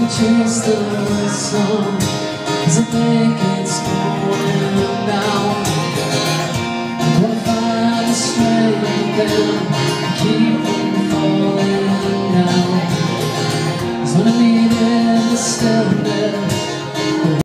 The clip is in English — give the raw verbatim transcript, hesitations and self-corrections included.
chase the sun, 'cause I think it's going down. I'm gonna find a strength and keep from falling down.